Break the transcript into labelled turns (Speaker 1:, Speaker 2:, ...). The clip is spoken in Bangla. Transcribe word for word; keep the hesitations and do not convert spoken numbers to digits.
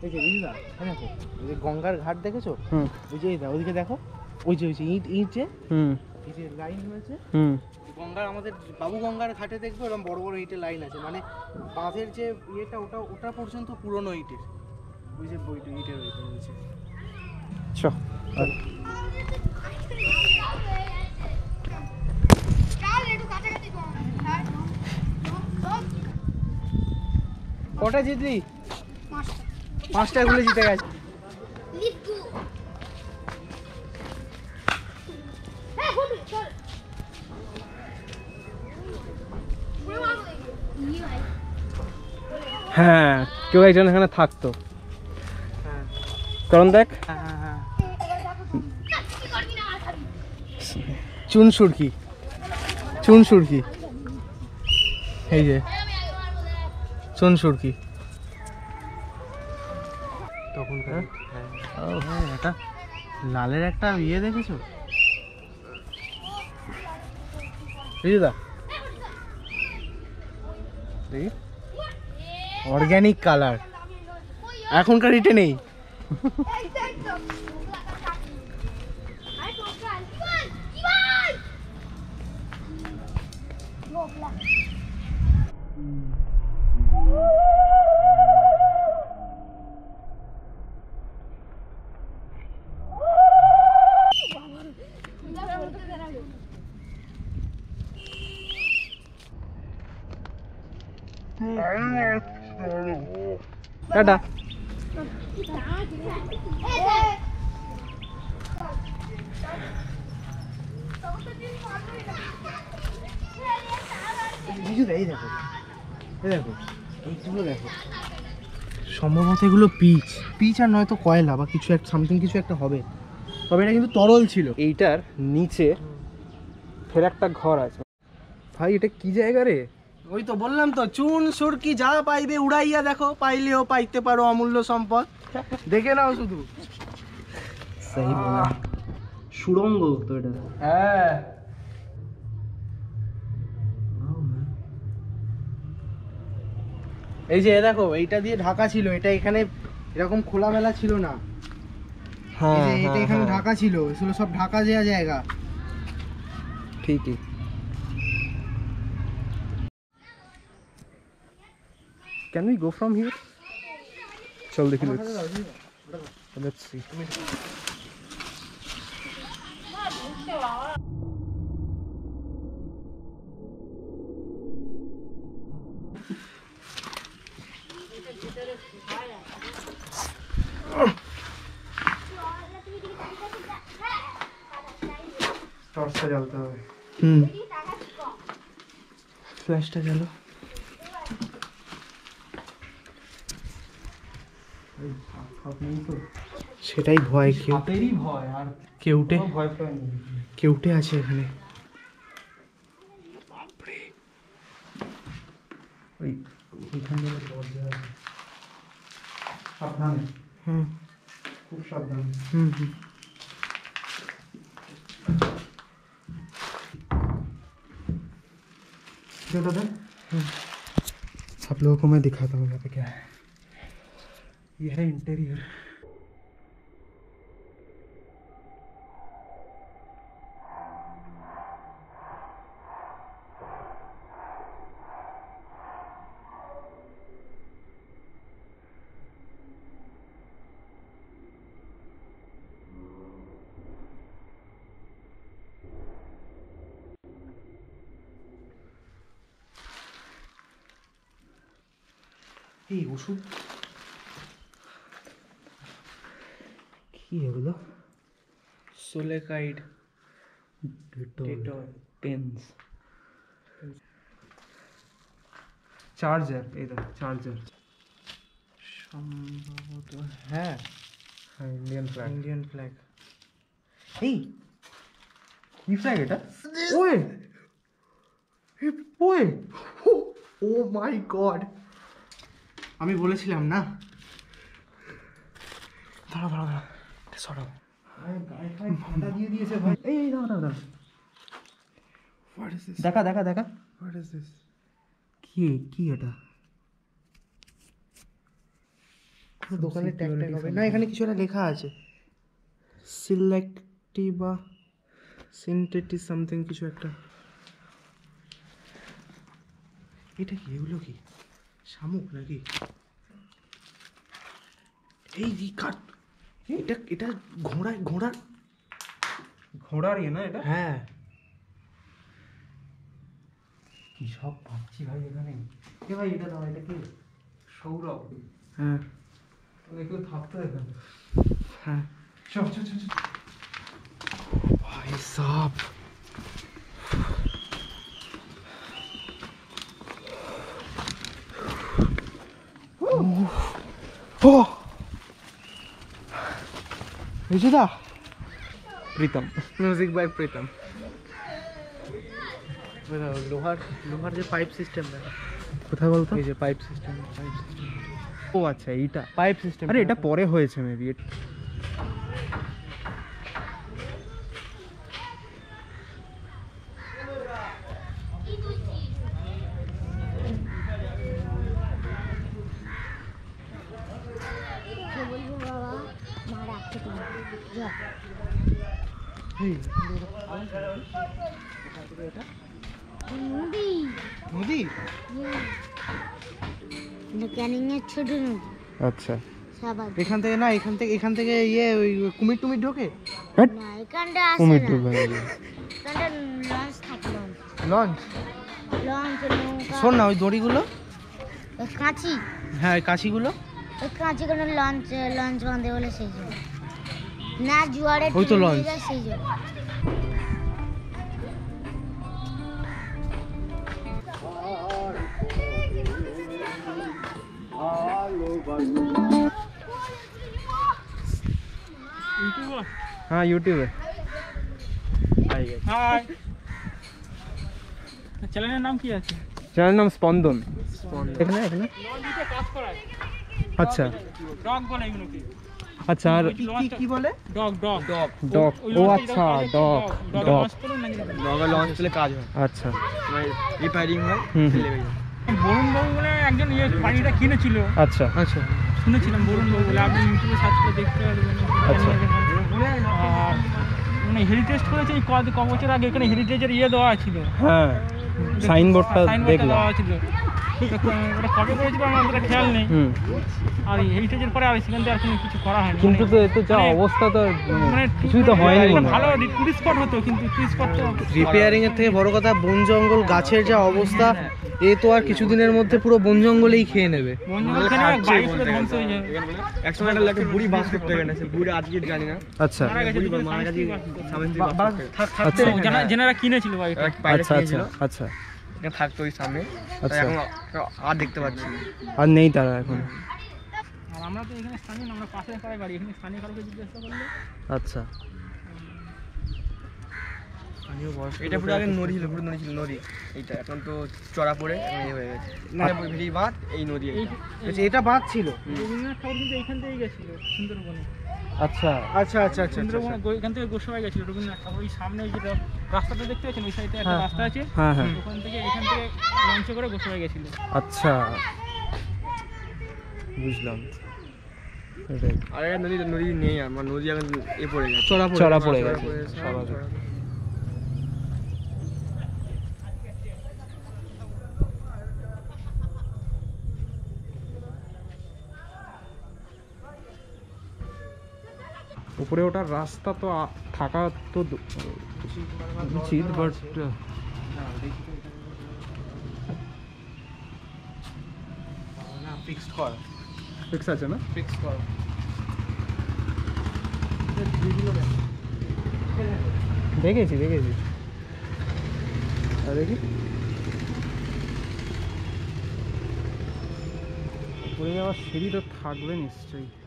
Speaker 1: এই যে দিদা দেখো ওই যে গঙ্গার ঘাট দেখেছো? হুম। ওই যে এইটা ওইদিকে দেখো, ওই যে ওই যে ইট ইট যে হুম এই যে লাইন হয়েছে হুম গঙ্গার আমাদের বাবু গঙ্গার ঘাটে দেখবো এরকম বড় বড় ইটের লাইন আছে, মানে বাঁধের যে ইয়েটা ওটা ওটা পর্যন্ত পুরনো ইটের, ওই যে বইটা ইটের ওইটা রয়েছে। চ কটা জিতলি? পাঁচটা গুলো জিতে গেছে। হ্যাঁ কেউ একজন এখানে থাকতো, কারণ দেখ চুন সুরকি চুন সুরকি এই যে চুন সুরকি তখনকার। হ্যাঁ একটা লালের একটা ইয়ে দেখেছো বুঝলা? অর্গ্যানিক কালার এখনকার ইটে নেই। টাটা। এই দেখো এই দেখো এইগুলো দেখো, সম্ভবত এগুলো পিচ পিচ আর নয়তো কয়লা বা কিছু একটা সামথিং কিছু একটা হবে, তবে এটা কিন্তু তরল ছিল। এইটার নিচে ফের একটা ঘর আছে। ভাই এটা কি জায়গা রে? ওই তো বললাম তো, চুন সুরকি যা পাইবে উড়াইয়া দেখো, পাইলেও পাইতে পারো অমূল্য সম্পদ, দেখে নাও শুধু। সহি বলা, সুড়ঙ্গ তো এটা। হ্যাঁ এই যে দেখো এইটা দিয়ে ঢাকা ছিল, এটা এখানে এরকম খোলামেলা ছিল না। হ্যাঁ এটা এখানে ঢাকা ছিল, এগুলো সব ঢাকা দেওয়া জায়গা। ঠিকই। Can we go from here? চল দেখি। Let's see. टॉर्चটা জ্বালতে হবে। হুম ফ্ল্যাশটা জ্বালো। সেটাই ভয়, কেউটেরই ভয়, আর কেউটে ভয় পায় না। কেউটে আছে এখানে। বাপরে ওই ওইখানে দরজা আছে, সাবধানে। হুম খুব সাবধানে। হুম হুম दादा आप लोगों को मैं दिखाता हूँ यहाँ पे क्या है। ये है इंटीरियर। এই ওষুধ কি এগুলো? সোলেকাইড, ডেটল, পেন্স, চার্জার। এই দেখো চার্জার সম্ভবত। হ্যাঁ হ্যাঁ ইন্ডিয়ান ফ্ল্যাগ, ইন্ডিয়ান ফ্ল্যাগ। এই কি ফ্ল্যাগ এটা? ওয়ে ওয়ে ও মাই গড, আমি বলেছিলাম না। দাঁড়া দাঁড়া দাঁড়া সরাও, গায়ে গায়ে ঠান্ডা দিয়ে দিয়েছে ভাই। এই এই দাঁড়া দাঁড়া, হোয়াট ইজ দিস? দেখা দেখা দেখা, হোয়াট ইজ দিস? কি কি এটা? দোকানের ট্যাগ ট্যাগ হবে না, এখানে কিছু একটা লেখা আছে সিলেক্টিভ বা সিনথেটিক সামথিং কিছু একটা। এটা কি, এগুলো কি শামুক নাকি? এই কাঠ, এটা এটা ঘোড়া ঘোড়া
Speaker 2: ঘোড়ার ইয়ে না এটা?
Speaker 1: হ্যাঁ
Speaker 2: কি সব ভাবছি ভাই এখানে।
Speaker 1: কে ভাই এটা দাও, এটা কি?
Speaker 2: সৌরভ।
Speaker 1: হ্যাঁ
Speaker 2: কেউ থাকতো এখানে।
Speaker 1: হ্যাঁ
Speaker 2: চল চল চল।
Speaker 1: ভাই সাব ও বিজুদা,
Speaker 2: প্রীতম,
Speaker 1: মিউজিক বাই প্রীতম। লোহার লোহার যে পাইপ সিস্টেম,
Speaker 2: কোথায় বলতো?
Speaker 1: এই যে পাইপ সিস্টেম, পাইপ সিস্টেম।
Speaker 2: ও আচ্ছা এইটা
Speaker 1: পাইপ সিস্টেম।
Speaker 2: আরে এটা পরে হয়েছে মেবি।
Speaker 1: নদী
Speaker 3: ছোট নদী।
Speaker 2: আচ্ছা
Speaker 1: এখান থেকে না, এখান থেকে এখান থেকে ইয়ে ওই কুমির টুমির ঢোকে
Speaker 3: না, এখানটা আসে
Speaker 2: কুমির
Speaker 3: না।
Speaker 2: ডুবে
Speaker 3: এখানটা লঞ্চ থাকে, লঞ্চ
Speaker 1: লঞ্চ।
Speaker 3: লঞ্চ নৌকা।
Speaker 1: শোন না, ওই দড়িগুলো,
Speaker 3: ওই কাঁচি,
Speaker 1: হ্যাঁ ওই কাছিগুলো,
Speaker 3: ওই কাঁচি কোনো লঞ্চ লঞ্চ বাঁধে বলে সেই জন্য না, জোয়ারে
Speaker 1: ওই তো
Speaker 3: টেনে
Speaker 1: লঞ্চ।
Speaker 3: নিয়ে যায় সেই জন্য।
Speaker 2: হ্যাঁ ইউটিউবে।
Speaker 4: হাই, চ্যানেলের নাম কি আছে?
Speaker 2: চ্যানেলের নাম স্পন্দন। এখানে এখানে
Speaker 4: লঞ্চে কাজ করায়,
Speaker 2: আচ্ছা
Speaker 4: ডগ বলে এগুলোকে।
Speaker 2: আচ্ছা আর
Speaker 1: কি কি বলে?
Speaker 4: Dog dog dog
Speaker 2: dog. ও আচ্ছা ডগ ডগ
Speaker 4: লঞ্চ করে না যেটা।
Speaker 1: ডগে লঞ্চ চলে কাজ হয়,
Speaker 2: আচ্ছা
Speaker 1: রিপেয়ারিং হয়।
Speaker 2: হুম হুম।
Speaker 4: বরুণ বাবু বলে একজন ইয়ে বাড়িটা কিনেছিল,
Speaker 2: আচ্ছা
Speaker 1: আচ্ছা
Speaker 4: শুনেছিলাম বরুণ বাবু বলে। আপনি ইউটিউবে সার্চ করে দেখতে পারবেন।
Speaker 2: আচ্ছা।
Speaker 4: আর মানে হেরিটেজ করেছে এই কত ক বছর আগে, এখানে হেরিটেজের ইয়ে দেওয়া ছিল,
Speaker 2: হ্যাঁ সাইনবোর্ডটা
Speaker 4: সাইনবোর্ডটা
Speaker 2: দেখলাম।
Speaker 4: দেওয়া ছিল। ওটা কবে করেছিল আমার অতটা খেয়াল নেই।
Speaker 2: হুম
Speaker 4: আর হেরিটেজের পরে আর সেখান থেকে আর কোনো কিছু করা হয়নি।
Speaker 2: কিন্তু তো এত যা
Speaker 4: মানে-
Speaker 2: অবস্থা তো
Speaker 4: মানে
Speaker 2: কিছুই তো হয়নি
Speaker 4: একটা
Speaker 2: মনে হয়।
Speaker 4: ভালো টুরিস্ট স্পট হতো, কিন্তু টুরিস্ট স্পট তো
Speaker 1: রিপেয়ারিং এর থেকে বড় কথা বন জঙ্গল গাছের যা অবস্থা, এ তো আর কিছুদিনের মধ্যে পুরো বন জঙ্গলেই খেয়ে নেবে।
Speaker 4: বন জঙ্গল খেয়ে নেবে, বাড়ি পুরো ধ্বংস হয়ে যাবে।
Speaker 5: একসময় একটা লাগে বুড়ি বাস করতে গেছে, সে বুড়ি আজকে জানি না।
Speaker 2: আচ্ছা
Speaker 4: মারা গেছে, দুটো
Speaker 5: মারা গেছে, সামনে দিয়ে বাস
Speaker 1: বাস
Speaker 5: করতে।
Speaker 1: থাক-
Speaker 2: আচ্ছা
Speaker 1: থাকতে
Speaker 4: যারা যেনারা কিনেছিল বাড়িটা।
Speaker 5: এক পাইলট
Speaker 2: আচ্ছা আচ্ছা
Speaker 5: নিয়েছিল,
Speaker 2: আচ্ছা
Speaker 5: এটা থাকতো ওই সামনে। তাই
Speaker 2: আচ্ছা।
Speaker 5: এখন আর দেখতে পাচ্ছি না।
Speaker 2: আর নেই তারা এখন।
Speaker 4: আর আমরা তো এখানে স্থানীয় না, আমরা পাশের পাড়ায় বাড়ি, এখানে স্থানীয় কারোকে জিজ্ঞাসা করলে
Speaker 2: আচ্ছা
Speaker 5: এটা পুরো আগে নদী ছিল, পুরো নদী ছিল, নদী। এইটা এখন তো চড়া পড়ে এখন এই হয়ে গেছে। না ভেড়ি বাঁধ, এই নদী
Speaker 4: এই
Speaker 5: এইটা।
Speaker 1: আচ্ছা, এটা বাদ ছিল।
Speaker 4: রবীন্দ্রনাথ ঠাকুর কিন্তু এইখান থেকেই গেছিল সুন্দরবনে।
Speaker 2: আচ্ছা
Speaker 1: আচ্ছা আচ্ছা আচ্ছা
Speaker 4: সুন্দরবনে গো- এখান থেকে গোসাবাই গেছিল রবীন্দ্রনাথ ঠাকুর। ওই সামনে ওই যে রা- রাস্তাটা দেখতে পাচ্ছেন, ওই সাইডে একটা
Speaker 1: হ্যাঁ,
Speaker 4: রাস্তা আছে,
Speaker 2: হ্যাঁ হ্যাঁ
Speaker 4: ওখান থেকে এখান থেকে লঞ্চে করে গোসাবাই গেছিল।
Speaker 2: আচ্ছা বুঝলাম। এটাই।
Speaker 5: আর একটা নদী নদী নেই, আমার নদী এখন এ পড়ে গেছে,
Speaker 1: চড়া পড়ে
Speaker 2: চড়া
Speaker 1: গেছে।
Speaker 2: পড়ে
Speaker 5: চড়া
Speaker 2: গেছে
Speaker 5: পড়ে গেছে,
Speaker 2: স্বাভাবিক।
Speaker 5: চড়া পড়ে।
Speaker 2: উপরে ওঠার রাস্তা তো আ- থাকা তো দ- উচিত, বাট
Speaker 1: না ফিক্সড কর,
Speaker 2: ফিক্স আছে না।
Speaker 1: ফিক্সড কর।
Speaker 2: দেখেছি দেখেছি আর দেখি উপরে যাওয়ার সিঁড়ি তো থাকবে নিশ্চয়ই।